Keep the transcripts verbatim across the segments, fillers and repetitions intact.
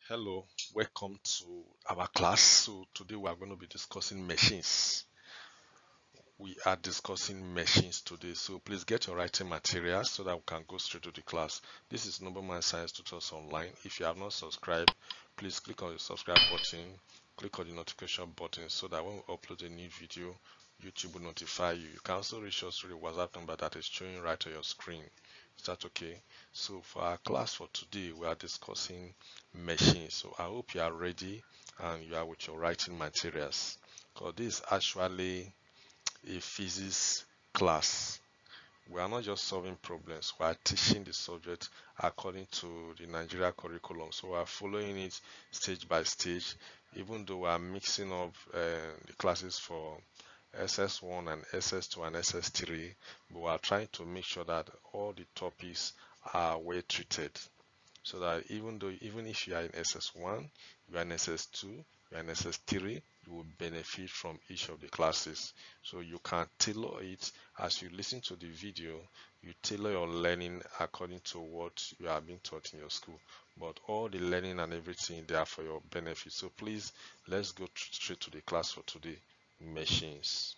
Hello, welcome to our class. So today we are going to be discussing machines. We are discussing machines today. So please get your writing materials so that we can go straight to the class. This is Nobleman Science Tutors Online. If you have not subscribed, please click on the subscribe button, click on the notification button so that when we upload a new video, YouTube will notify you. You can also reach us through the WhatsApp number that is showing right on your screen. Is that okay? So for our class for today, we are discussing machines. So I hope you are ready and you are with your writing materials. Because this is actually a physics class. We are not just solving problems, we are teaching the subject according to the Nigeria curriculum. So we are following it stage by stage, even though we are mixing up uh, the classes for S S one and S S two and S S three, but we are trying to make sure that all the topics are well treated. So that even though even if you are in S S one, you are in S S two, you are in S S three, you will benefit from each of the classes. So you can tailor it as you listen to the video, you tailor your learning according to what you are being taught in your school. But all the learning and everything they are for your benefit. So please let's go straight to the class for today. Machines.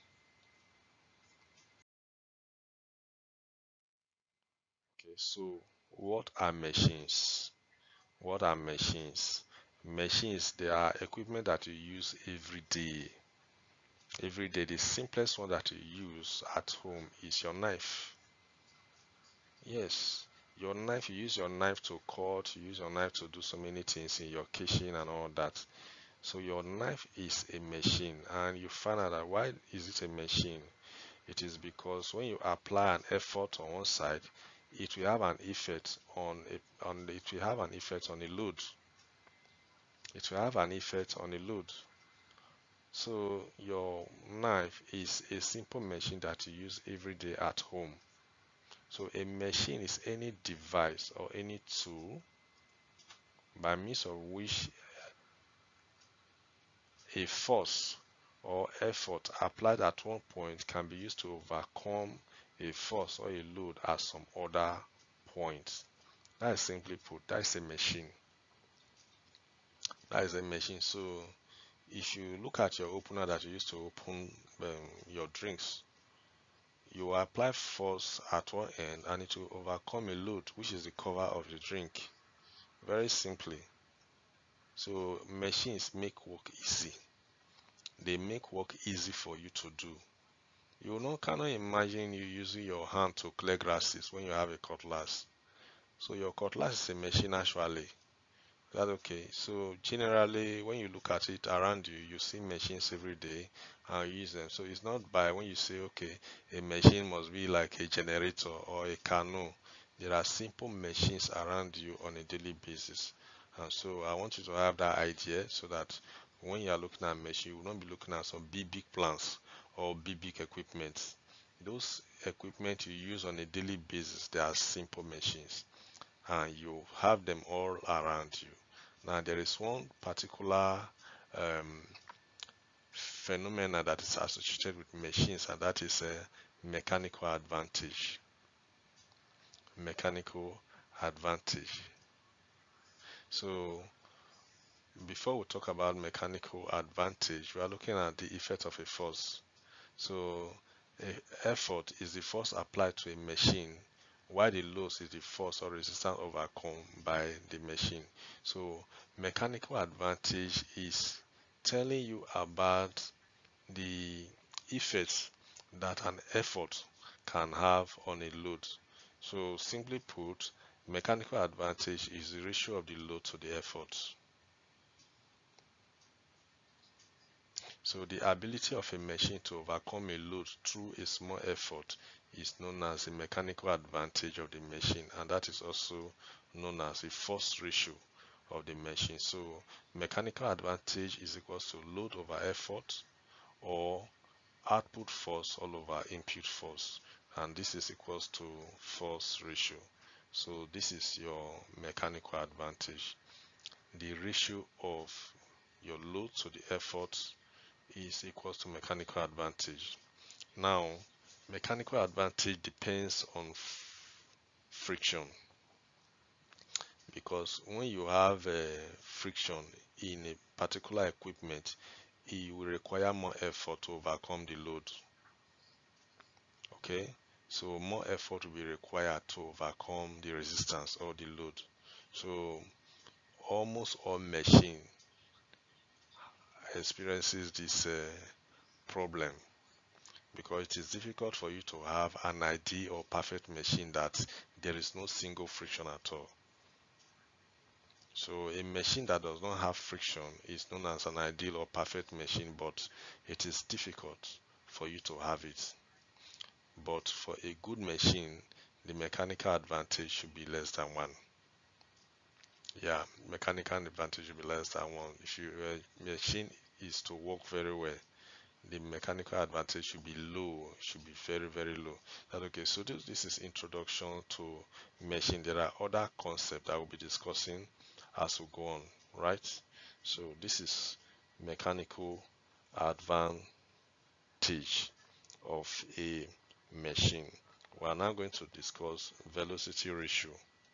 Okay, so what are machines? What are machines? Machines, they are equipment that you use every day. Every day, the simplest one that you use at home is your knife. Yes, your knife, you use your knife to cut, you use your knife to do so many things in your kitchen and all that. So your knife is a machine, and you find out that why is it a machine? It is because when you apply an effort on one side, it will have an effect on a, on it will have an effect on the load. It will have an effect on the load. So your knife is a simple machine that you use every day at home. So a machine is any device or any tool by means of which a force or effort applied at one point can be used to overcome a force or a load at some other point. That is simply put, that is a machine. That is a machine. So if you look at your opener that you use to open um, your drinks, you apply force at one end and it will overcome a load, which is the cover of the drink. Very simply. So machines make work easy. They make work easy for you to do. You know, cannot imagine you using your hand to clear grasses when you have a cutlass. So your cutlass is a machine actually. That's okay. So generally, when you look at it around you, you see machines every day and you use them. So it's not by when you say, okay, a machine must be like a generator or a canoe. There are simple machines around you on a daily basis. And so I want you to have that idea so that when you are looking at machine, you will not be looking at some big, big plants or big, big equipment. Those equipment you use on a daily basis, they are simple machines and you have them all around you. Now, there is one particular um, phenomena that is associated with machines, and that is a mechanical advantage. Mechanical advantage. So, before we talk about mechanical advantage, we are looking at the effect of a force. So, a effort is the force applied to a machine, while the load is the force or resistance overcome by the machine. So, mechanical advantage is telling you about the effects that an effort can have on a load. So, simply put, mechanical advantage is the ratio of the load to the effort. So the ability of a machine to overcome a load through a small effort is known as the mechanical advantage of the machine, and that is also known as the force ratio of the machine. So mechanical advantage is equal to load over effort or output force all over input force, and this is equals to force ratio. So this is your mechanical advantage, the ratio of your load to the effort is equals to mechanical advantage. Now, mechanical advantage depends on friction because when you have a friction in a particular equipment, it will require more effort to overcome the load. Okay, so more effort will be required to overcome the resistance or the load. So almost all machine experiences this uh, problem, because it is difficult for you to have an ideal or perfect machine that there is no single friction at all. So a machine that does not have friction is known as an ideal or perfect machine, but it is difficult for you to have it. But for a good machine, the mechanical advantage should be less than one. Yeah, mechanical advantage should be less than one. If your uh, machine is to work very well, the mechanical advantage should be low, should be very, very low. That okay, so this, this is introduction to machine. There are other concepts I will be discussing as we go on, right? So this is mechanical advantage of a machine. We are now going to discuss velocity ratio.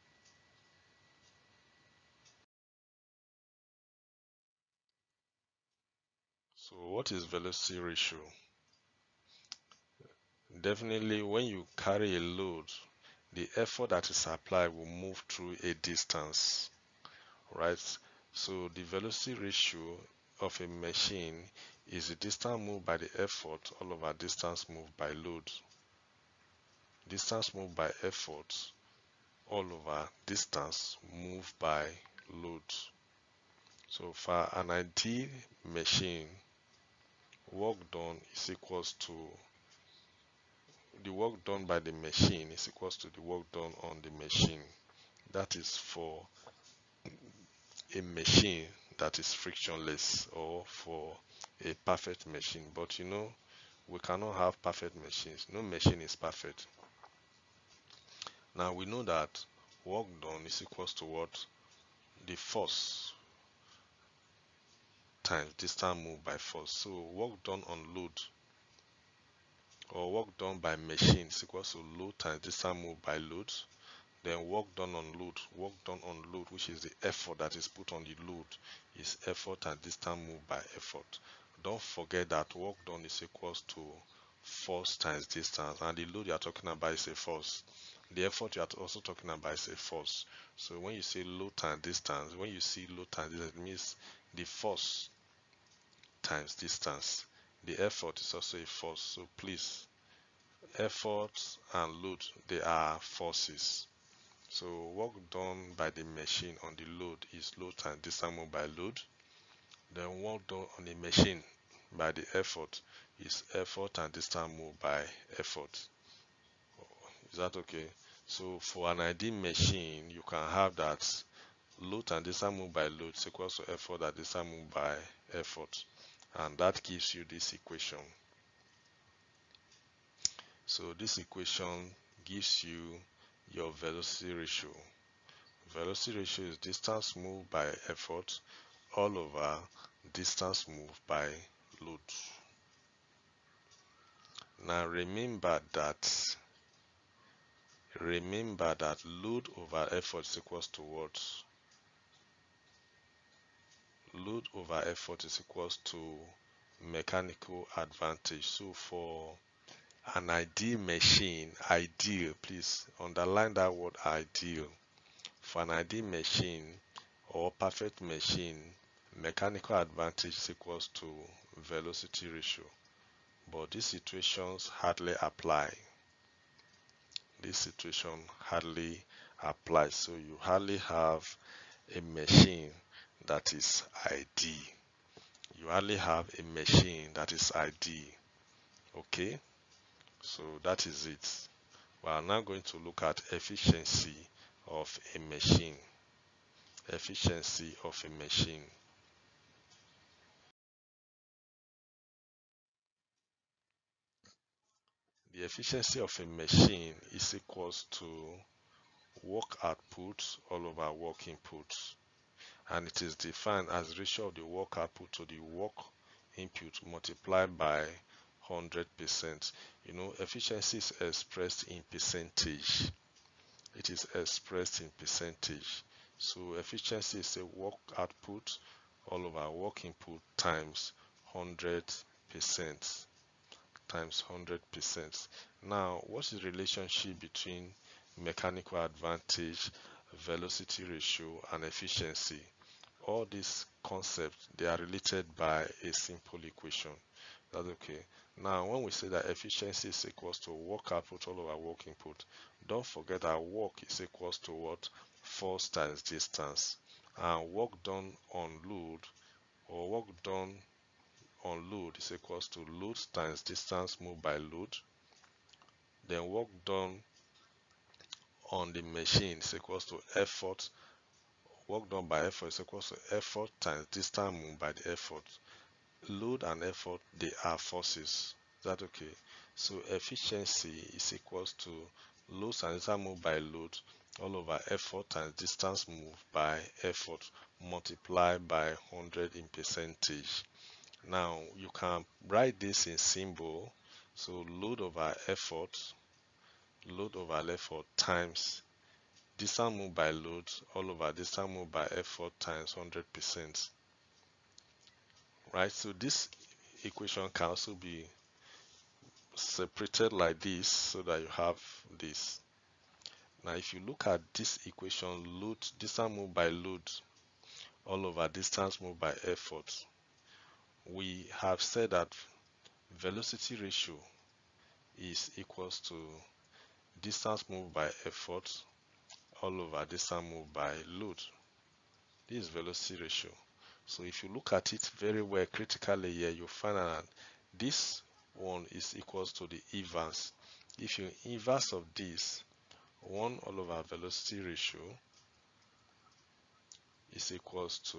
So what is velocity ratio? Definitely when you carry a load, the effort that is applied will move through a distance, right? So the velocity ratio of a machine is the distance moved by the effort all over distance moved by load. Distance moved by effort all over distance moved by load. So for an ideal machine, work done is equals to the work done by the machine is equals to the work done on the machine. That is for a machine that is frictionless, or for a perfect machine. But you know, we cannot have perfect machines. No machine is perfect. Now we know that work done is equals to what? The force times distance moved by force. So work done on load, or work done by machine, is equals to load times distance moved by load. Then work done on load, work done on load, which is the effort that is put on the load, is effort and distance moved by effort. Don't forget that work done is equals to force times distance, and the load you are talking about is a force. The effort you are also talking about is a force. So when you say load times distance, when you see load times distance, it means the force times distance. The effort is also a force. So please, effort and load, they are forces. So work done by the machine on the load is load times distance moved by load. Then work done on the machine by the effort is effort and distance moved by effort. Is that okay? So for an ideal machine, you can have that load and distance moved by load is equals to effort and distance moved by effort. And that gives you this equation. So this equation gives you your velocity ratio. Velocity ratio is distance moved by effort all over distance moved by load. Now remember that remember that load over effort is equals to what? Load over effort is equals to mechanical advantage. So for an ideal machine, ideal, please underline that word ideal. For an ideal machine or perfect machine, mechanical advantage is equals to velocity ratio. But these situations hardly apply. This situation hardly applies. So you hardly have a machine that is ideal. You hardly have a machine that is ideal. Okay, so that is it. We are now going to look at efficiency of a machine. Efficiency of a machine. The efficiency of a machine is equals to work output all over work input, and it is defined as ratio of the work output to the work input multiplied by one hundred percent. You know, efficiency is expressed in percentage. It is expressed in percentage. So efficiency is a work output all over work input times one hundred percent times one hundred percent. Now, what is the relationship between mechanical advantage, velocity ratio, and efficiency? All these concepts, they are related by a simple equation. That's okay. Now, when we say that efficiency is equals to work output all over work input, don't forget that work is equals to what? Force times distance. And work done on load, or work done on load is equals to load times distance moved by load. Then work done on the machine is equals to effort. Work done by effort is equals to effort times distance moved by the effort. Load and effort, they are forces. Is that okay? So efficiency is equals to load and distance moved by load all over effort times distance moved by effort multiplied by one hundred in percentage. Now you can write this in symbol. So load over effort, load over effort times distance moved by load all over distance moved by effort times one hundred percent. Right? So this equation can also be separated like this so that you have this. Now if you look at this equation, load distance moved by load all over distance moved by effort, we have said that velocity ratio is equals to distance moved by effort all over distance moved by load. This is velocity ratio. So if you look at it very well critically here, you'll find that this one is equals to the inverse. If you inverse of this, one all over velocity ratio is equals to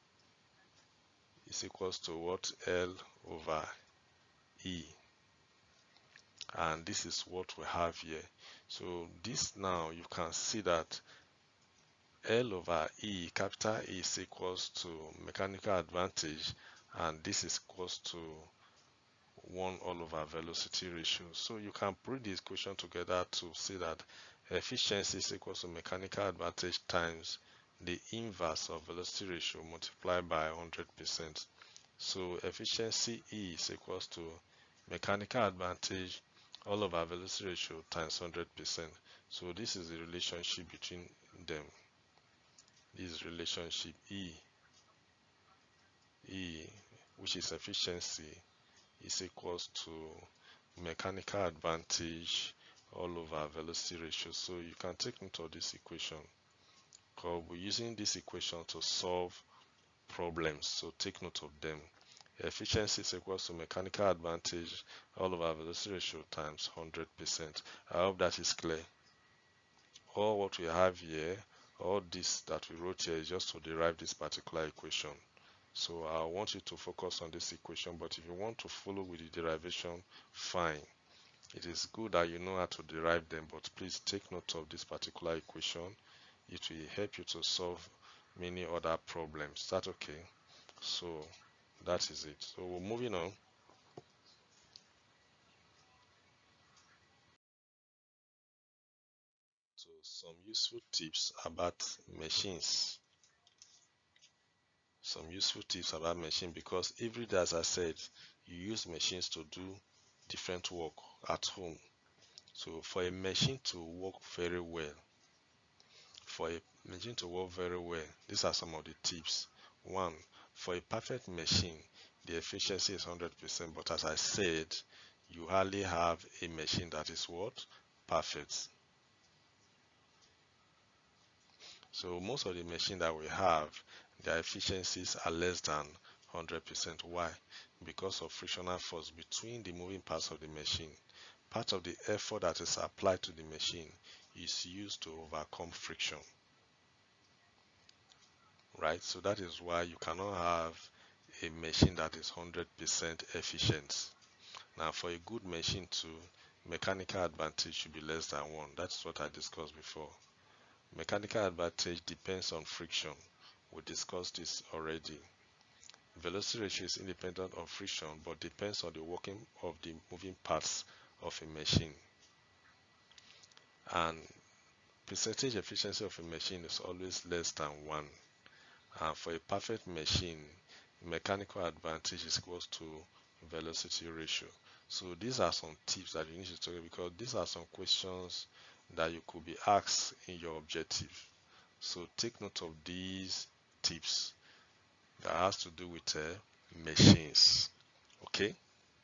is equals to what? L over E. And this is what we have here. So this now you can see that L over E, capital E, is equals to mechanical advantage, and this is equals to one all over velocity ratio. So you can put this equation together to see that efficiency is equals to mechanical advantage times the inverse of velocity ratio multiplied by one hundred percent. So efficiency E is equals to mechanical advantage all over velocity ratio times one hundred percent. So this is the relationship between them. This relationship E, E, which is efficiency, is equals to mechanical advantage all over velocity ratio. So you can take note of this equation because we're using this equation to solve problems. So take note of them. Efficiency is equals to mechanical advantage all over velocity ratio times one hundred percent. I hope that is clear. All what we have here, all this that we wrote here is just to derive this particular equation. So I want you to focus on this equation, but if you want to follow with the derivation, fine. It is good that you know how to derive them, but please take note of this particular equation. It will help you to solve many other problems. Is that okay? So that is it. So we're moving on. So some useful tips about machines. Some useful tips about machine, because every day, as I said, you use machines to do different work at home. So for a machine to work very well, for a machine to work very well, these are some of the tips. One, for a perfect machine, the efficiency is one hundred percent, but as I said, you hardly have a machine that is what? Perfect. So most of the machine that we have, their efficiencies are less than one hundred percent. Why? Because of frictional force between the moving parts of the machine. Part of the effort that is applied to the machine is used to overcome friction. Right? So that is why you cannot have a machine that is one hundred percent efficient. Now for a good machine to mechanical advantage should be less than one. That's what I discussed before. Mechanical advantage depends on friction. We discussed this already. Velocity ratio is independent of friction but depends on the working of the moving parts of a machine. And percentage efficiency of a machine is always less than one. And for a perfect machine, mechanical advantage is equal to velocity ratio. So these are some tips that you need to take, because these are some questions that you could be asked in your objective. So take note of these tips that has to do with uh, machines. Okay,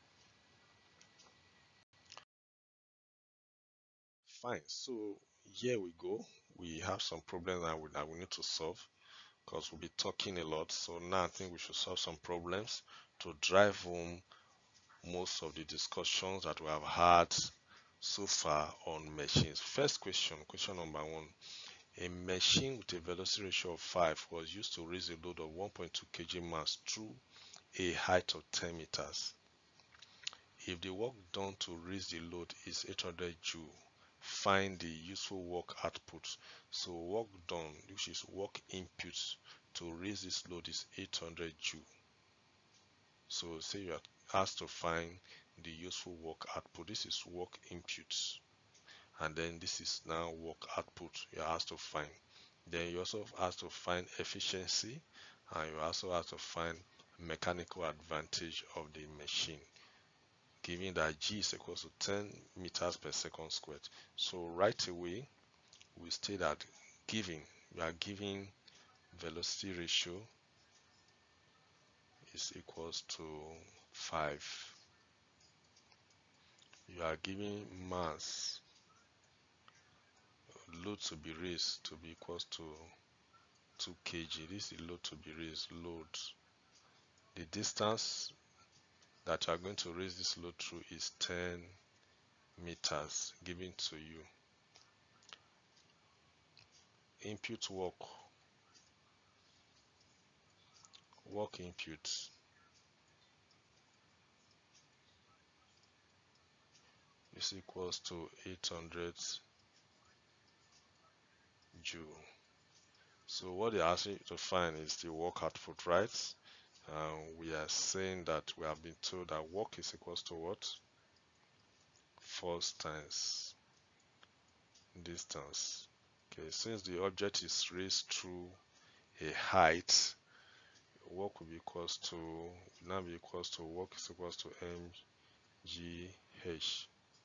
fine. So here we go. We have some problems that we, that we need to solve, because we'll be talking a lot. So now I think we should solve some problems to drive home most of the discussions that we have had so far on machines. First question, question number one. A machine with a velocity ratio of five was used to raise a load of one point two kilograms mass through a height of ten meters. If the work done to raise the load is eight hundred joule, find the useful work output. So work done, which is work input to raise this load, is eight hundred joule. So say you are asked to find the useful work output. This is work inputs, and then this is now work output you're asked to find. Then you also asked to find efficiency, and you also have to find mechanical advantage of the machine, given that G is equal to ten meters per second squared. So right away we state that giving we are giving velocity ratio is equals to five. You are giving mass load to be raised to be equals to two kilograms. This is load to be raised, load. The distance that you are going to raise this load through is ten meters given to you. Input work, work input is equals to eight hundred joule. So what they ask you to find is the work output, right? Uh, we are saying that we have been told that work is equals to what? Force times distance. Okay, since the object is raised through a height, work will be equals to will now be equals to work is equals to mgh.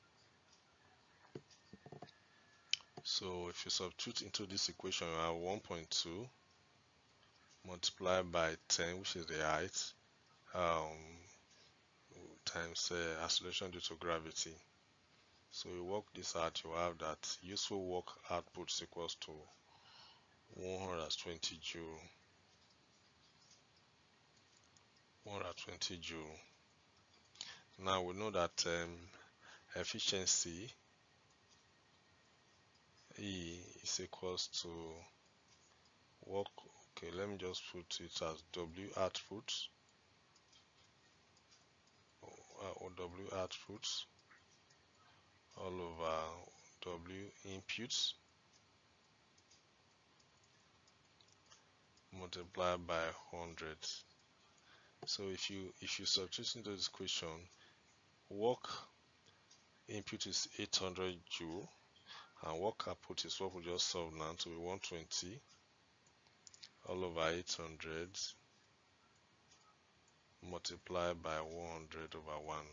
So if you substitute into this equation, you have one point two multiplied by ten, which is the height, um, times uh, acceleration due to gravity. So you work this out, you have that useful work output is equals to one hundred twenty joule. one hundred twenty joule. Now we know that um, efficiency E is equals to work. Okay, let me just put it as W output or W output all over W inputs multiplied by one hundred. So if you if you substitute into this equation, work input is eight hundred joule and work output is what we just solved now to be one hundred twenty all over eight hundred multiplied by one hundred over one.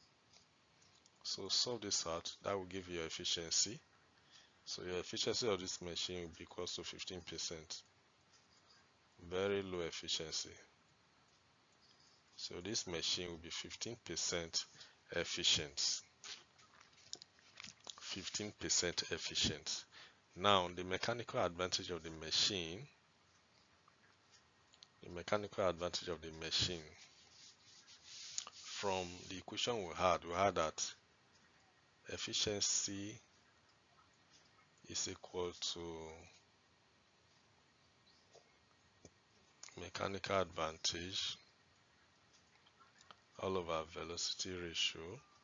So solve this out, that will give you your efficiency. So your efficiency of this machine will be equal to fifteen percent. Very low efficiency. So this machine will be fifteen percent efficient. fifteen percent efficient. Now the mechanical advantage of the machine, the mechanical advantage of the machine, from the equation we had, we had that efficiency is equal to mechanical advantage all over velocity ratio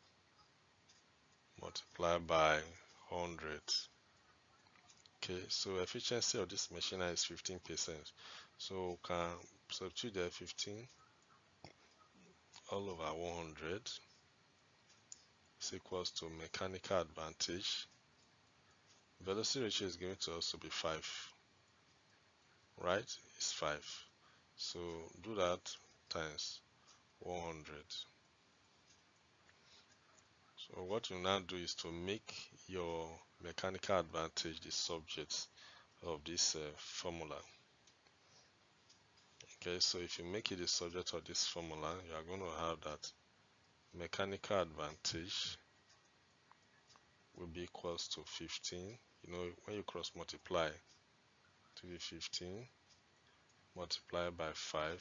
multiplied by one hundred. Okay, so efficiency of this machine is fifteen percent. So we can substitute the fifteen all over one hundred is equals to mechanical advantage velocity ratio is given to us to be five, right? It's five. So do that times one hundred. So what you now do is to make your mechanical advantage the subject of this uh, formula. Okay, so if you make it the subject of this formula, you are going to have that mechanical advantage will be equals to fifteen. You know, when you cross multiply to be fifteen, multiply by five,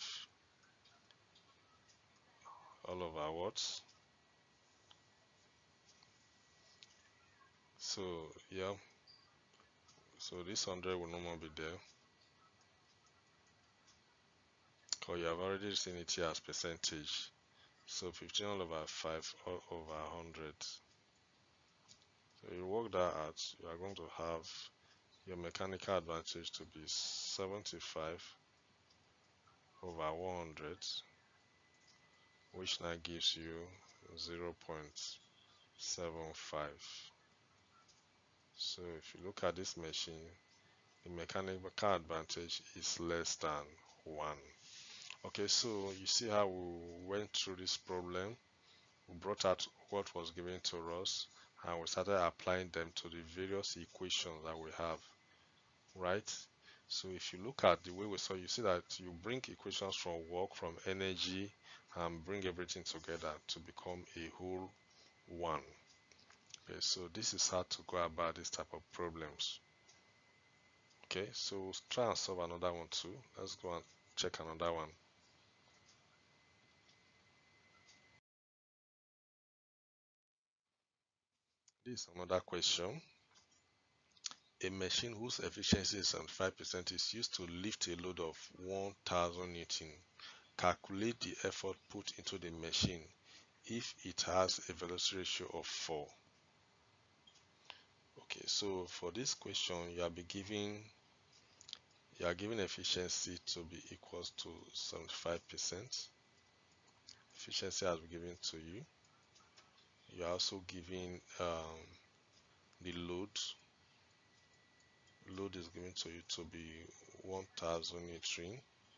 all over what? So, yeah, so this one hundred will no more be there, because you have already seen it here as percentage. So fifteen all over five all over one hundred. So you work that out, you are going to have your mechanical advantage to be seventy-five over one hundred, which now gives you zero point seven five. So if you look at this machine, the mechanical advantage is less than one. Okay, so you see how we went through this problem. We brought out what was given to us and we started applying them to the various equations that we have, right? So if you look at the way we saw, you see that you bring equations from work, from energy, and bring everything together to become a whole one. Okay, so this is how to go about this type of problems. Okay, so we'll try and solve another one too. Let's go and check another one. This is another question. A machine whose efficiency is seventy-five percent is used to lift a load of one thousand newton. Calculate the effort put into the machine if it has a velocity ratio of four. Okay, so for this question, you are be given you are given efficiency to be equals to seventy-five percent. Efficiency has been given to you. You are also given um, the load. Load is given to you to be one thousand newton.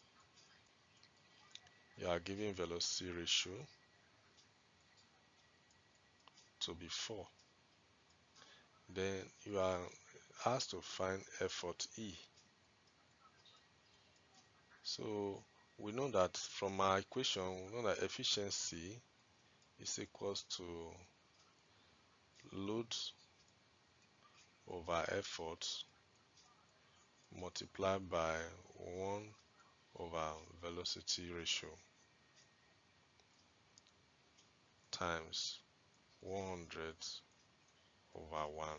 You are given velocity ratio to be four. Then you are asked to find effort E. So we know that from our equation, we know that efficiency is equals to load over effort multiplied by one over velocity ratio times one hundred over one.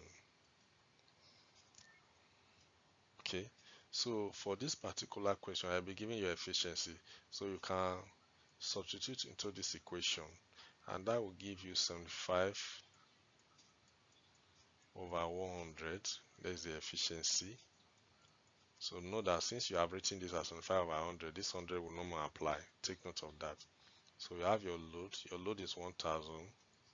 Okay, so for this particular question, I'll be giving you efficiency, so you can substitute into this equation, and that will give you seventy-five over one hundred. There's the efficiency. So know that since you have written this as seventy-five over one hundred, this one hundred will no more apply. Take note of that. So you have your load. Your load is one thousand.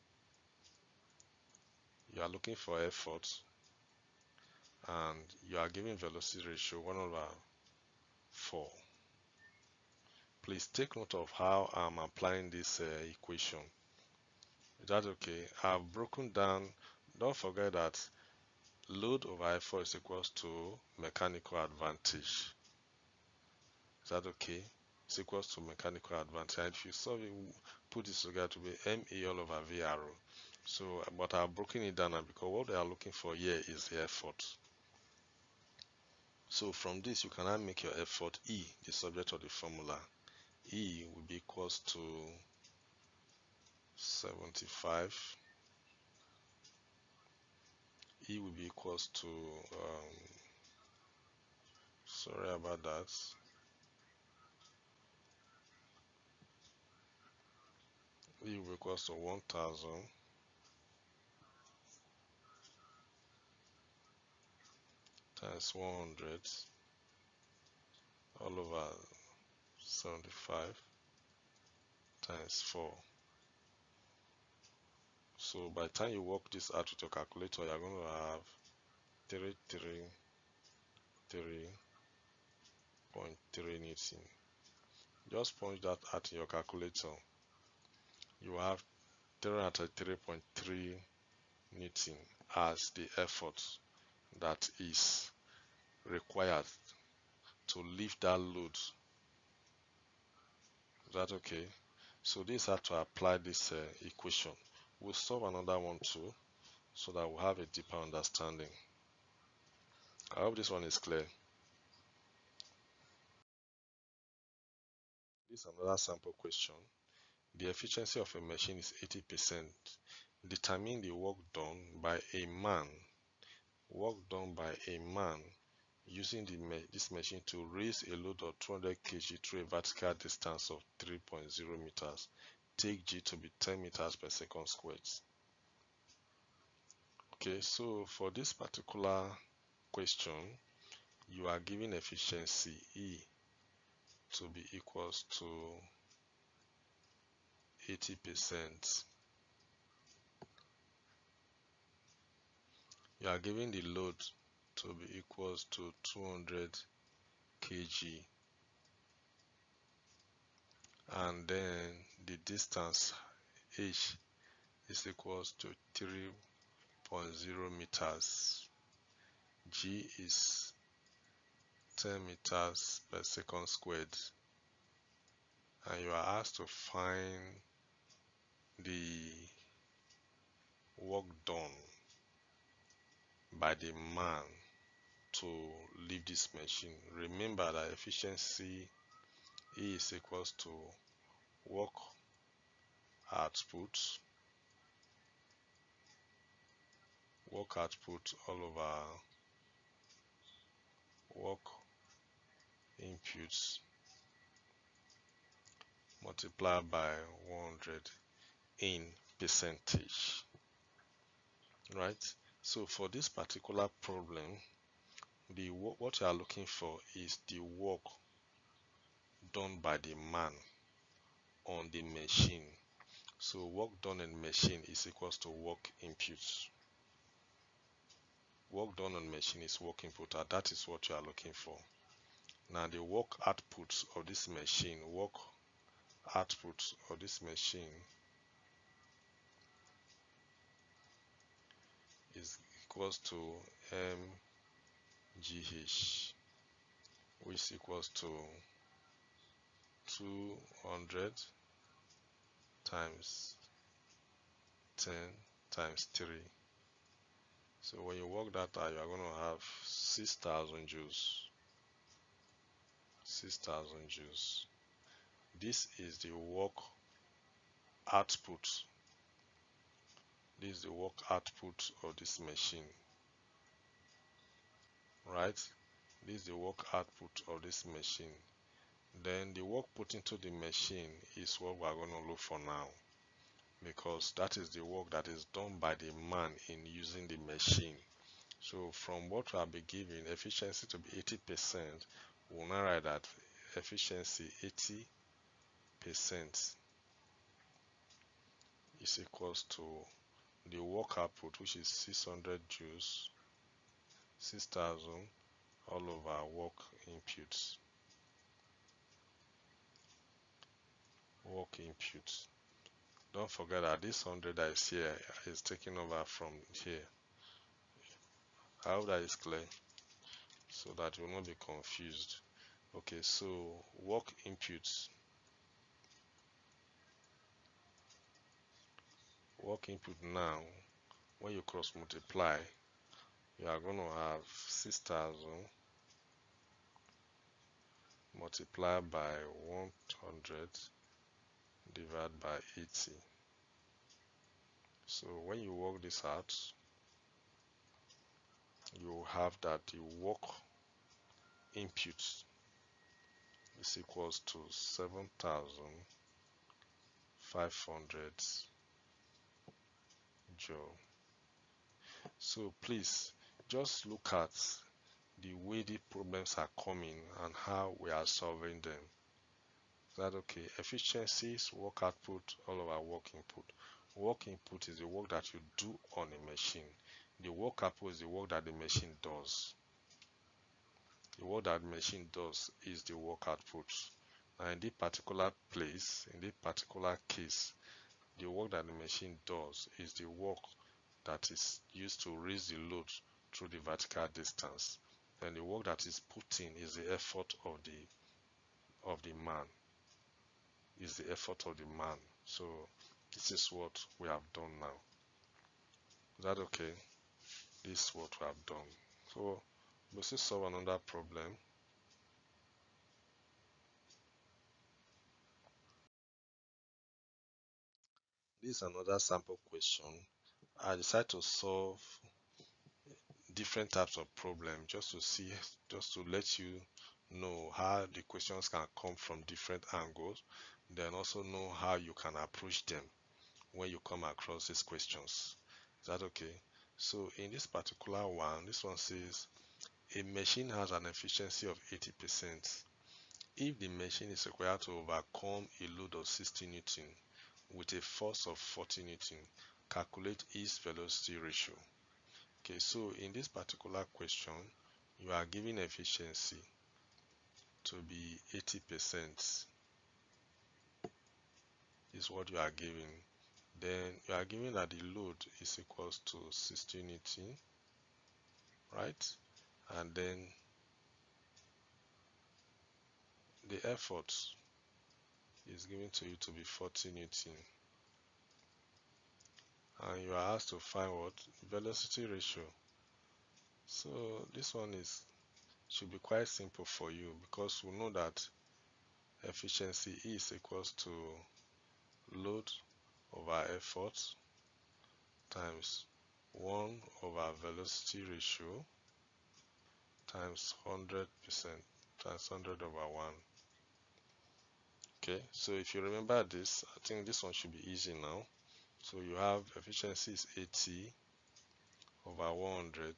You are looking for effort, and you are giving velocity ratio one over four. Please take note of how I'm applying this uh, equation. Is that okay? I've broken down. Don't forget that load over effort is equals to mechanical advantage. Is that okay? It's equals to mechanical advantage. And if you solve it, put this together to be M A all over V R O. So, but I've broken it down now because what they are looking for here is the effort. So from this, you can now make your effort E the subject of the formula. E will be equals to seventy-five. E will be equals to, um, sorry about that. E will be equals to one thousand times one hundred all over seventy-five times four. So by the time you work this out with your calculator, you're going to have thirty-three three point three newton. Just punch that out in your calculator. You have three hundred thirty-three point three newton as the effort that is required to lift that load. Is that okay? So this had to apply this uh, equation. We'll solve another one too, so that we'll have a deeper understanding. I hope this one is clear. This is another sample question. The efficiency of a machine is eighty percent. Determine the work done by a man. Work done by a man using the this machine to raise a load of two hundred kilograms through a vertical distance of three point zero meters. Take G to be ten meters per second squared. Okay, so for this particular question, you are given efficiency E to be equals to eighty percent. You are given the load to be equals to two hundred kilograms, and then the distance h is equals to three point zero meters. G is ten meters per second squared, and you are asked to find the work done by the man to lift this machine. Remember that efficiency E is equals to work output work output all over work inputs multiplied by one hundred in percentage. Right? So for this particular problem, the what you are looking for is the work done by the man on the machine. So work done in machine is equals to work inputs. Work done on machine is work input, and that is what you are looking for. Now the work output of this machine, work output of this machine is equals to M G H, which is equals to two hundred times ten times three. So when you work that out, you are going to have six thousand joules. six thousand joules. This is the work output. This is the work output of this machine. Right? This is the work output of this machine. Then the work put into the machine is what we are going to look for now, because that is the work that is done by the man in using the machine. So from what we have been given, efficiency to be eighty percent, we will now write that efficiency eighty percent is equals to the work output, which is six hundred joules, six thousand all over work inputs. Work inputs. Don't forget that this one hundred that is here is taken over from here. I hope that is clear, so that you will not be confused. Okay, so work inputs. Work input now, when you cross multiply, you are going to have six thousand multiplied by one hundred divided by eighty. So when you work this out, you have that the work input is equals to seven thousand five hundred joule. So please just look at the way the problems are coming and how we are solving them. Is that okay? Efficiencies, work output all over work input. Work input is the work that you do on a machine. The work output is the work that the machine does. The work that the machine does is the work output. Now in this particular place, in this particular case, the work that the machine does is the work that is used to raise the load through the vertical distance. Then the work that is put in is the effort of the of the man. Is the effort of the man. So this is what we have done now. Is that okay? This is what we have done. So we'll still solve another problem. This is another sample question. I decided to solve different types of problem just to see, just to let you know how the questions can come from different angles, then also know how you can approach them when you come across these questions. Is that okay? So in this particular one, this one says a machine has an efficiency of eighty percent. If the machine is required to overcome a load of sixty newton with a force of forty newton, calculate its velocity ratio. Okay, so in this particular question, you are given efficiency to be eighty percent. Is what you are given. Then you are given that the load is equals to sixty newton, right? And then the effort is given to you to be forty newton. And you are asked to find what? Velocity ratio. So this one is should be quite simple for you, because we know that efficiency is equals to load over effort times one over velocity ratio times one hundred percent times one hundred over one. Okay, so if you remember this, I think this one should be easy now. So you have efficiency is eighty over one hundred.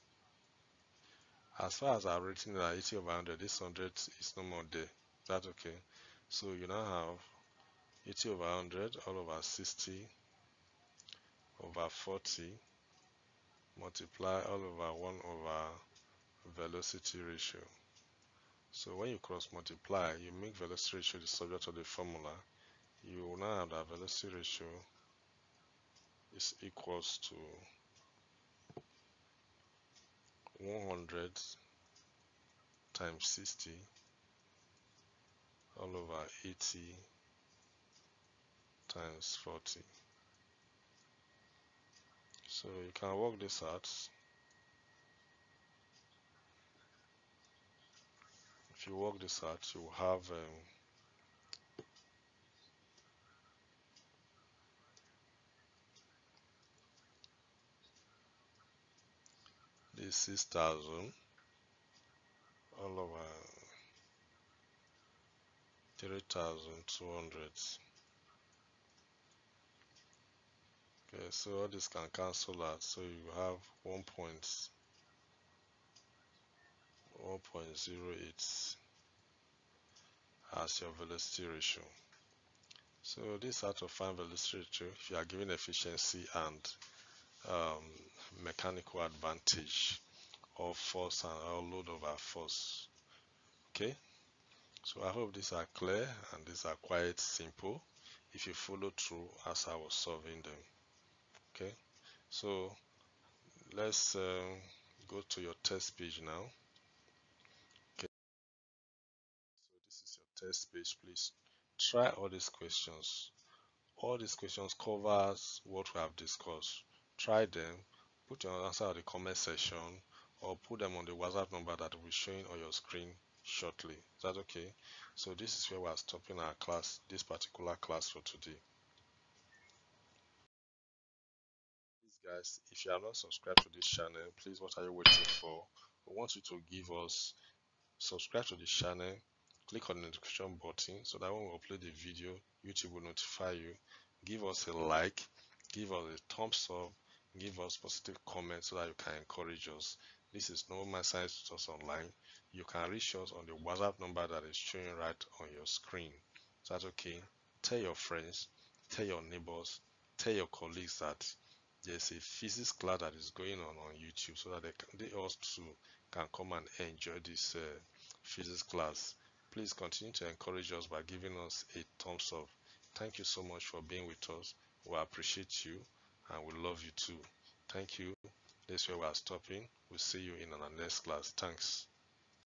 As far as I've written that eighty over one hundred, this one hundred is no more there. Is that okay? So you now have eighty over one hundred all over sixty over forty multiply all over one over velocity ratio. So when you cross multiply, you make velocity ratio the subject of the formula. You will now have that velocity ratio is equals to one hundred times sixty all over eighty times forty. So you can work this out. If you work this out, you will have um, the six thousand all over three thousand two hundred. Okay, so all this can cancel out. So you have one point zero eight as your velocity ratio. So this is how to find velocity ratio if you are given efficiency and um, mechanical advantage of force and or load over force. Okay, so I hope these are clear and these are quite simple if you follow through as I was solving them. Okay, so let's um, go to your test page now. Okay, so this is your test page. Please try all these questions. All these questions covers what we have discussed. Try them, put your answer in the comment section, or put them on the WhatsApp number that will be showing on your screen shortly. Is that okay? So this is where we are stopping our class, this particular class for today. Please guys, if you are not subscribed to this channel, please, what are you waiting for? We want you to give us, subscribe to this channel, click on the notification button so that when we upload the video, YouTube will notify you. Give us a like, give us a thumbs up, give us positive comments so that you can encourage us. This is Normal Science Tutors Online. You can reach us on the WhatsApp number that is showing right on your screen. Is that okay? Tell your friends, tell your neighbors, tell your colleagues that there's a physics class that is going on on YouTube, so that they, can, they also can come and enjoy this uh, physics class. Please continue to encourage us by giving us a thumbs up. Thank you so much for being with us. We appreciate you and we love you too. Thank you. This is where we are stopping. We'll see you in our next class. Thanks.